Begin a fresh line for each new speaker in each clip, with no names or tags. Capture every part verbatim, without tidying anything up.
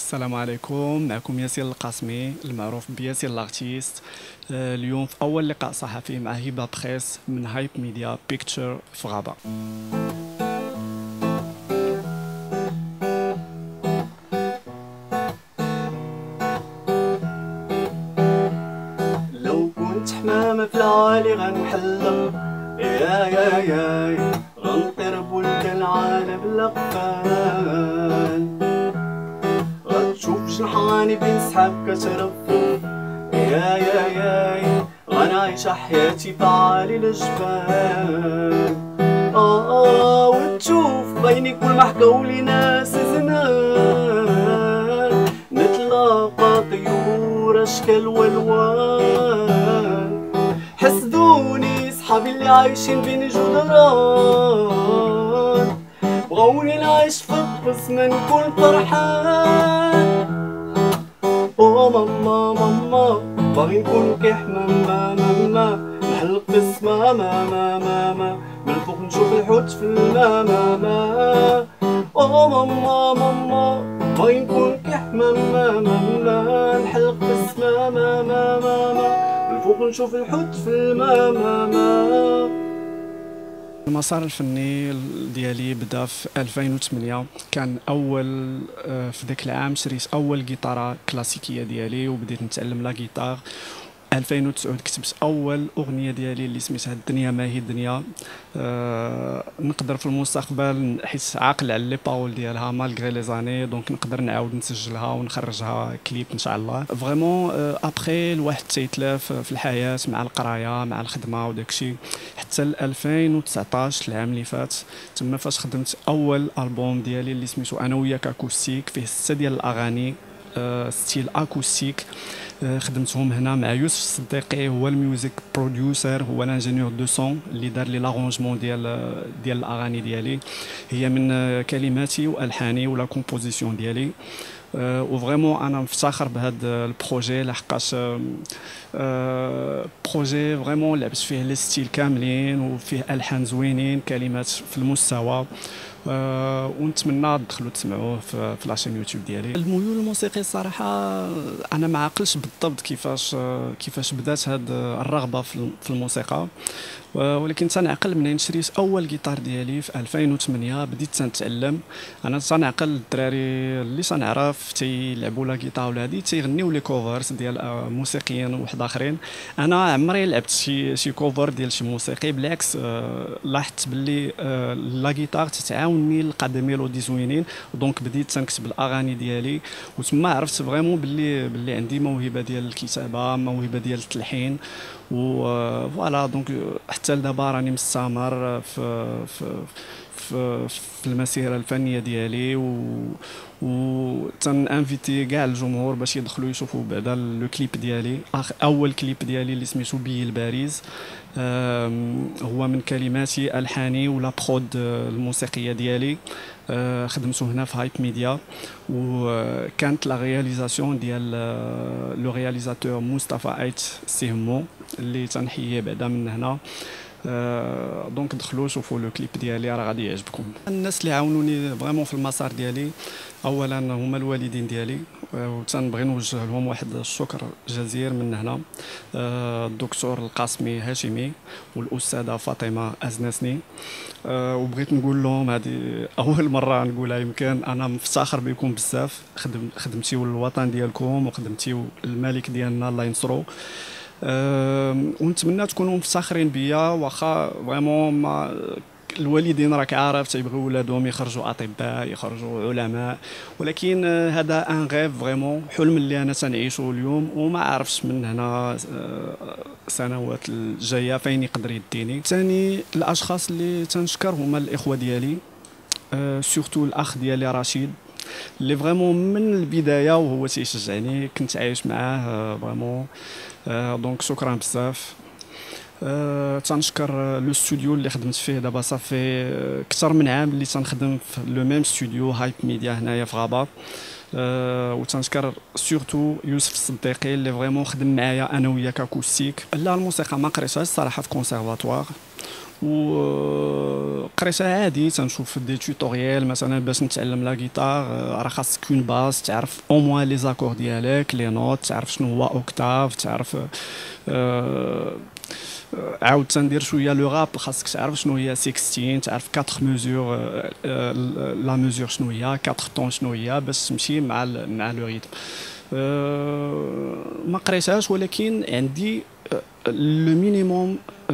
السلام عليكم، معكم ياسين القاسمي المعروف بياسين لارتيست. آه، اليوم في أول لقاء صحفي مع هبة بخيس من هايب ميديا بيكتشر في غابة.
لو كنت حمامة في العالي غنحلق يا يا يا غنطير بولدان عالم الأقفال، غتشوف جنحاني بين سحاب كترفرف يا يا يا غنعيش حياتي في عالي الجبال. آه آه وتشوف بينك والمحكولي ناس زمان، نتلاقى طيور أشكال والوان، حسدوني صحابي اللي عايشين بين جدران، بغوني نعيش في القص ما نكون فرحان. او ماما ماما باغي نكون كي حمامة ماما، نحلق في السما ماما ماما، من الفوق نشوف الحوت في الماء ماما. او ماما ماما باغي نكون كي حمامة ماما، نحلق في السما ماما ماما، من الفوق نشوف الحوت في الماء ماما.
المسار الفني ديالي بدا في ألفين وثمانية. كان اول آه، في ذاك العام شريت اول جيتارة كلاسيكيه ديالي وبديت نتعلم لا جيتار. ألفين وتسعة كتبت اول اغنيه ديالي اللي سميتها الدنيا ما هي الدنيا. أه نقدر في المستقبل حيت عاقل على لي باول ديالها مالغري لي زاني، دونك نقدر نعاود نسجلها ونخرجها كليب ان شاء الله. فريمون ابخي الواحد تيتلاف في الحياه مع القرايه مع الخدمه وداكشي حتى ل ألفين وتسعطاش العام اللي فات، تما فاش خدمت اول البوم ديالي اللي سميتو انا وياك اكوستيك، فيه ستة ديال الاغاني أه ستيل اكوستيك. خدمتهم هنا مع يوسف الصديقي، هو الميوزك بروديوسر، هو الانجينيور دو سون اللي دار لي لارونجمون ديال ديال الاغاني ديالي، هي من كلماتي والحاني ولا كومبوزيسيون ديالي. أه وفريمون انا مفتخر بهذا البروجي لحقاش أه بروجي فريمون لعبت فيه لي ستيل كاملين وفيه الحان زوينين كلمات في المستوى. أه ونتمنى تدخلوا تسمعوه في, في لاشين يوتيوب ديالي. الميول الموسيقي الصراحه انا ما عاقلش بالضبط كيفاش كيفاش بدات هاد الرغبه في الموسيقى، ولكن تنعقل منين شريت اول جيتار ديالي في ألفين وثمانية. بديت تنتعلم انا، تنعقل الدراري اللي تنعرف تيلعبوا لا جيتار ولا هادي تيغنيو لي كوفرز ديال موسيقيين واحد اخرين. انا عمري لعبت شي شي كوفر ديال شي موسيقي، بالعكس لاحظت باللي لا جيتار تتعاونني نلقى دي ميلودي زوينين، دونك بديت تنكتب الاغاني ديالي، وتما عرفت فريمون باللي باللي عندي موهبه ديال الكتابه، موهبه ديال التلحين، و فوالا دونك حتى لدابا راني مستمر في في في, في المسيره الفنيه ديالي، و و تنانفيتي كاع الجمهور باش يدخلوا يشوفوا بعدا لو كليب ديالي. اول كليب ديالي اللي سميتو بي الباريز هو من كلماتي الحاني ولا برود الموسيقيه ديالي. خدمته هنا في هايب ميديا، وكانت لا رياليزاسيون ديال لو رياليزاتور مصطفى ايت سيهمو اللي تنحييه بعدا من هنا. أه دونك دخلوا شوفوا لو كليب ديالي راه غادي يعجبكم. الناس اللي عاونوني فريمون في المسار ديالي اولا هما الوالدين ديالي، وتنبغي نوجه لهم واحد الشكر جزير من هنا. أه الدكتور القاسمي هاشمي والاستاذه فاطمه ازنسني. أه وبغيت نقول لهم هذه اول مره نقولها، يمكن انا مفتخر بكم بزاف، خدم خدمتيو الوطن ديالكم وخدمتيو الملك ديالنا الله ينصرو. أه ونتمنى تكونوا مفتخرين بيا، واخا فريمون الوالدين راك عارف تيبغيو ولادهم يخرجوا اطباء يخرجوا علماء، ولكن هذا ان غيف فريمون حلم اللي انا تنعيشه اليوم، وما عرفتش من هنا سنوات الجايه فين يقدر يديني. ثاني الاشخاص اللي تنشكر هما الاخوه ديالي، أه سورتو الاخ ديالي رشيد اللي فريمون من البدايه وهو تيشجعني، كنت عايش معاه فريمون. أه دونك شكرا بزاف. أه تنشكر لو ستوديو اللي خدمت فيه دابا صافي اكثر من عام اللي تنخدم في لو ميم ستوديو هايب ميديا هنايا في غابه. أه وتنشكر سورتو يوسف الصديقي اللي فريمون خدم معايا انا وياك اكوستيك. لا الموسيقى ما قريتهاش الصراحه في كونسيرفاتوار، وقريتها عادي تنشوف دي توتوريال مثلا باش نتعلم لا جيتار. راه خاصك كون باس تعرف او موان لي زاكور ديالك لي نوت، تعرف شنو هو اوكتاف، تعرف أه عاود تندير شويه لو راب خاصك تعرف شنو هي ستاشر، تعرف أربعة ميزور لا ميزور شنو هي، أربعة طون شنو هي باش تمشي مع مع لو ريتم. أه ما قريتهاش ولكن عندي لو مينيموم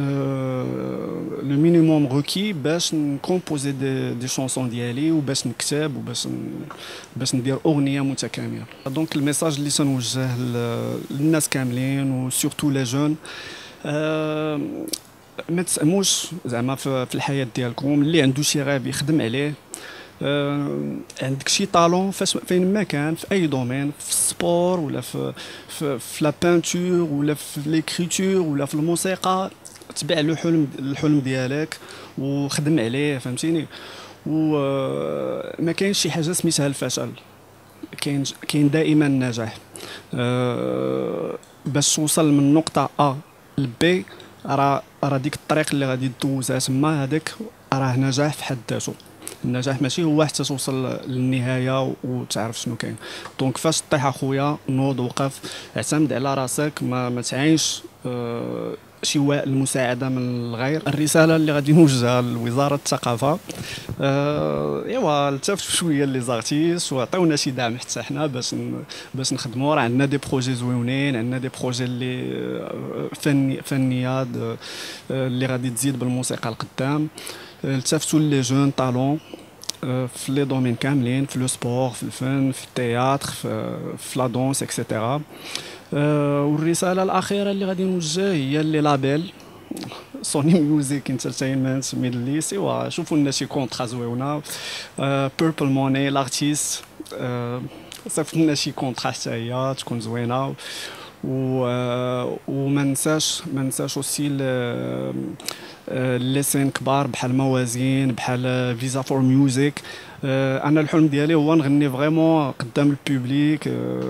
لو مينيموم روكي باش نكومبوزي دي دي شونسون ديالي وباش نكتب وباش باش ندير اغنيه متكامله. دونك الميساج اللي تنوجه للناس كاملين وسورتو لي جون، أه ما تسأموش زعما في الحياه ديالكم، اللي عنده شي غاب يخدم عليه. أه عندك شي طالون فين ما كان في اي دومين، في السبور ولا في في, في لا بانتور ولا في ليكريتور ولا في الموسيقى، تبع له حلم الحلم ديالك وخدم عليه، فهمتيني. وما كاينش شي حاجه سميتها الفشل، كاين كاين دائما النجاح. أه باش توصل من نقطه ا لبي، راه راه ديك الطريق اللي غادي دوزها تما، هذاك راه نجاح في حد ذاته. النجاح ماشي هو حتى توصل للنهايه وتعرف شنو كاين. دونك فاش طيح اخويا نوض وقف، اعتمد على راسك، ما, ما تعينش أه شي المساعده من الغير. الرساله اللي غادي نوجهها لوزاره الثقافه، أه ايوا التفتوا شويه لي زارتيست وعطيونا شي دعم حتى حنا باش باش نخدموا. راه عندنا دي بروجي زوينين، عندنا دي بروجي اللي فني فنيات اللي غادي تزيد بالموسيقى القدام. التفتوا لي جون طالون في لي دومين كاملين، في لو سبور، في الفن، في التياتر، في, في لا دونس اكسيتيرا. أه والرساله الاخيره اللي غادي نوجه هي اللي لابيل سوني ميوزيك انترتينمنت ميدل ايست، ايوا شوفوا لنا شي كونطرا زويونه. بيربل موني لارتيست، صيفط لنا شي كونطرا حتى هي تكون زوينه. و وما ننساش ما ننساش اوسي لي سين كبار بحال موازين، بحال فيزا فور ميوزيك. انا الحلم ديالي هو نغني فريمون قدام البوبليك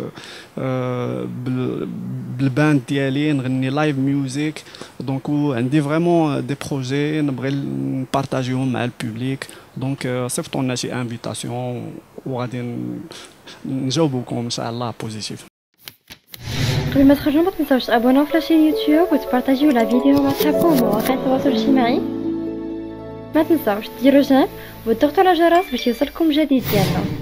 بالباند ديالي، نغني لايف ميوزيك. دونك عندي فريمون دي بروجي نبغي نبارطاجيهم مع البوبليك. دونك صيفطوا لنا شي انفيتاسيون وغادي نجاوبكم ان شاء الله بوزيتيف.
قبل ما تخرجوا ما تنساوش تابوناو في لاشين يوتيوب وتبارطاجيو لا فيديو مع صحابكم ومواقع التواصل الاجتماعي. ما تنساوش ديروا جيم وتضغطوا على الجرس باش يوصلكم جديد ديالنا.